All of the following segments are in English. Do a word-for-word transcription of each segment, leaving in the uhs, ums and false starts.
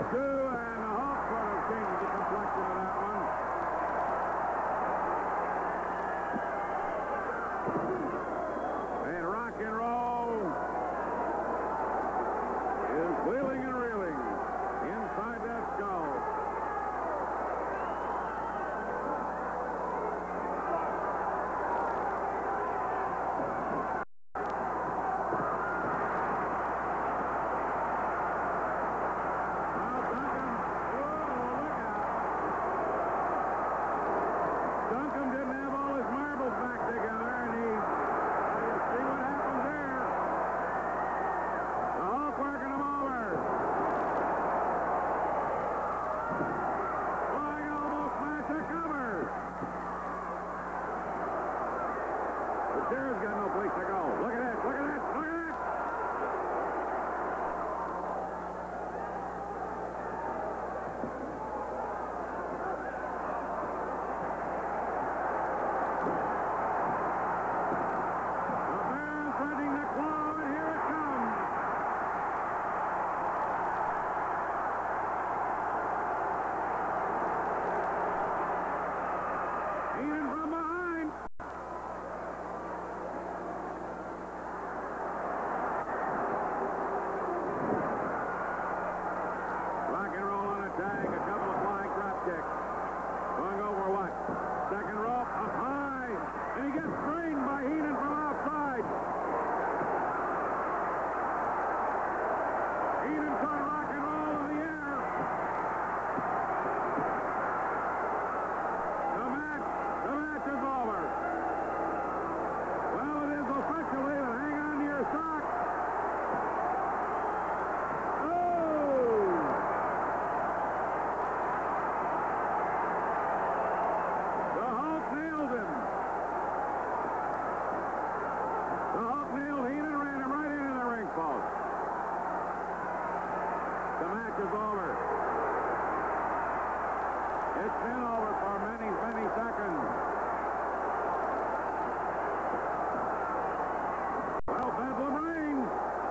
two, and the Hulk sort of changed the complexion of that one. And rock and roll is wheeling and reeling inside that skull. There's got no place to go. Look at that, look at that, look at that! The man threading the claw, and here it comes! Heenan from behind! Tag, a couple of flying drop kicks. Going over what? Second rope, up high. And he gets sprained by Heenan from outside. Heenan caught rock and roll in the air. The match, the match is over. Well, it is officially, but hang on to your sock. The match is over. It's been over for many, many seconds. Well, Bedlam reigns.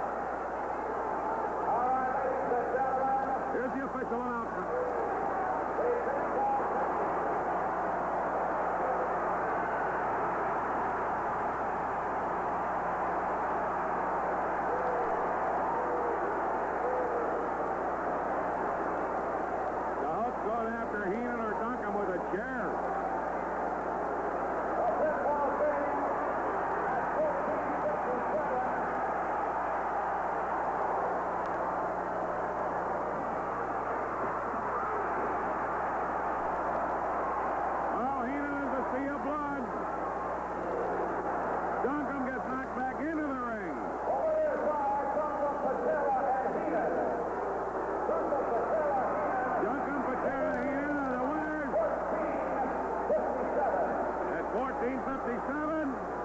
All right, ladies and gentlemen. Here's the official announcement. Going after Heenan or Duncan with a chair. Oh, Heenan is a sea of blood. Duncan gets knocked back into the ring. Over his side, Duncan, Patera, and Heenan. Duncan, Patera, Heenan. Duncan, Patera, Heenan are the winners. At fourteen fifty-seven.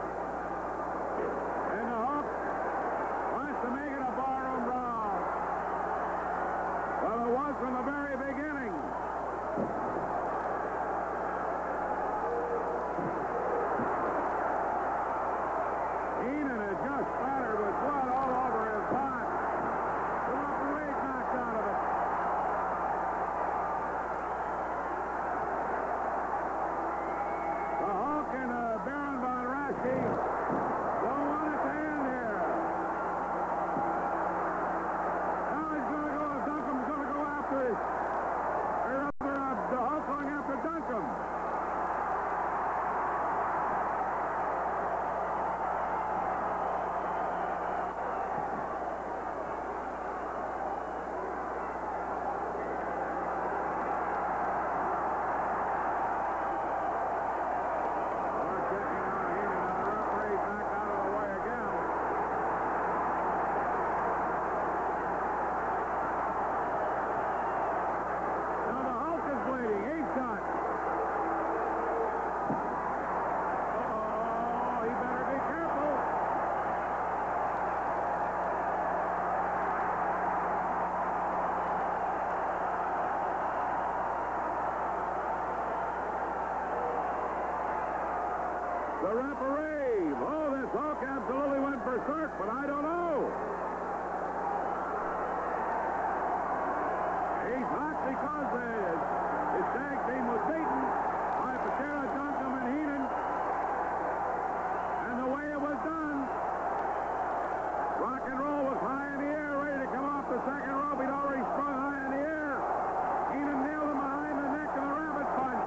And the Hulk wants to make it a barroom brawl. Well, it was from the very beginning. Heenan is just splattered with blood all over his back. The referee knocked out of it. The Hulk and uh, Baron von Raschke don't want it to end here. Now he's going to go, Duncan's going to go after it. Or rather, uh, the Hulk going after Duncan. The referee. Oh, this Hulk absolutely went berserk, but I don't know. He because his, his tag team was beaten by Patera, Duncum, and Heenan. And the way it was done, Rock and Roll was high in the air, ready to come off the second rope. He'd already sprung high in the air. Heenan nailed him behind the neck with a rabbit punch.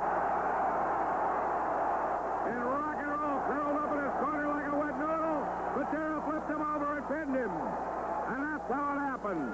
And Rock and Roll curled up in his corner like a wet noodle. Patera flipped him over and pinned him. And that's how it happened.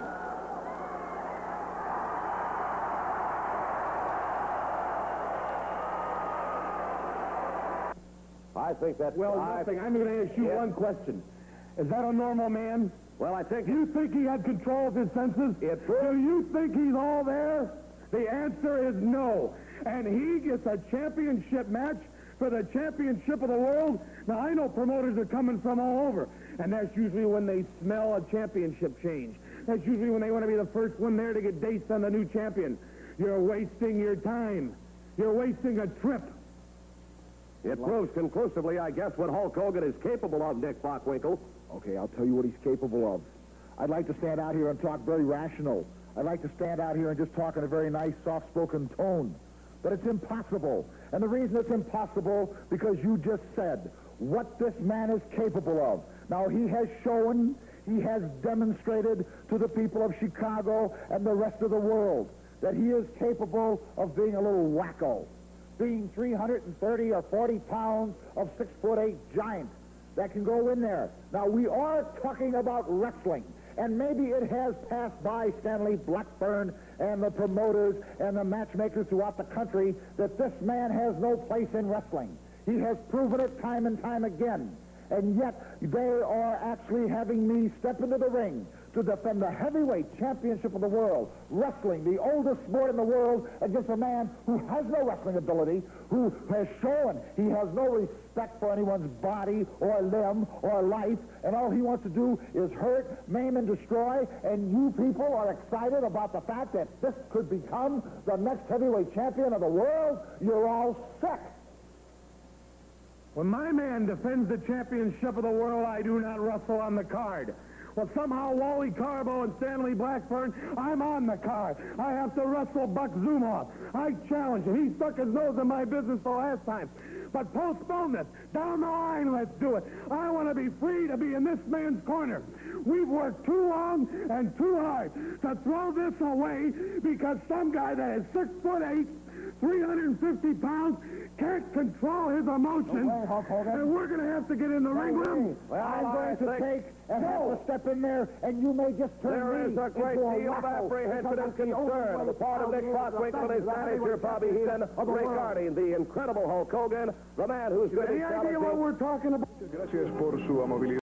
I think that... Well, I, nothing. I'm going to ask you Yeah. one question. Is that a normal man? Well, I think... Do you think he had control of his senses? It Do you think he's all there? The answer is no. And he gets a championship match for the championship of the world. Now, I know promoters are coming from all over, and that's usually when they smell a championship change. That's usually when they want to be the first one there to get dates on the new champion. You're wasting your time. You're wasting a trip. It proves conclusively, I guess, what Hulk Hogan is capable of, Nick Bockwinkel. Okay, I'll tell you what he's capable of. I'd like to stand out here and talk very rational. I'd like to stand out here and just talk in a very nice, soft-spoken tone. But it's impossible. And the reason it's impossible, because you just said what this man is capable of. Now, he has shown, he has demonstrated to the people of Chicago and the rest of the world that he is capable of being a little wacko, being three hundred thirty or forty pounds of six foot eight giant that can go in there. Now, we are talking about wrestling, and maybe it has passed by Stanley Blackburn and the promoters and the matchmakers throughout the country that this man has no place in wrestling. He has proven it time and time again. And yet, they are actually having me step into the ring to defend the heavyweight championship of the world. Wrestling, the oldest sport in the world, against a man who has no wrestling ability, who has shown he has no respect for anyone's body or limb or life, and all he wants to do is hurt, maim, and destroy, and you people are excited about the fact that this could become the next heavyweight champion of the world? You're all sick. When my man defends the championship of the world, I do not wrestle on the card. Well, somehow Wally Carbo and Stanley Blackburn, I'm on the card. I have to wrestle Buck Zumhofe. I challenge him. He stuck his nose in my business the last time. But postpone this. Down the line, let's do it. I want to be free to be in this man's corner. We've worked too long and too hard to throw this away because some guy that is six foot eight, three hundred fifty pounds, can't control his emotions. No way, Hulk Hogan. And we're going to have to get in the ring with him. Well, I'm I going to think- take and have to step in there, and you may just turn There me is a great into a deal of wacko, apprehension because and that's the only concern on the way part of I'll Nick be able to Bockwinkel and his defend the manager, heavyweight Bobby Heenan, championship of the world. regarding the incredible Hulk Hogan, the man who's going Any to idea challenge what him. we're talking about? Gracias por su amabilidad.